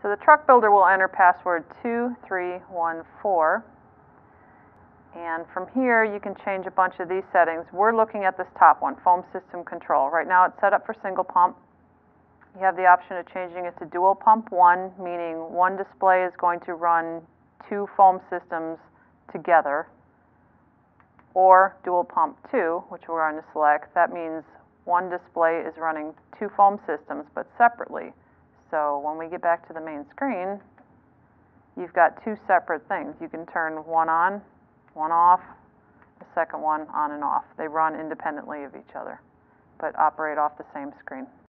So the truck builder will enter password 2314. And from here, you can change a bunch of these settings. We're looking at this top one, foam system control. Right now it's set up for single pump. You have the option of changing it to dual pump 1, meaning one display is going to run 2 foam systems together, or dual pump 2, which we're going to select. That means one display is running 2 foam systems, but separately. So when we get back to the main screen, you've got 2 separate things. You can turn one on, one off, the second one on and off. They run independently of each other, but operate off the same screen.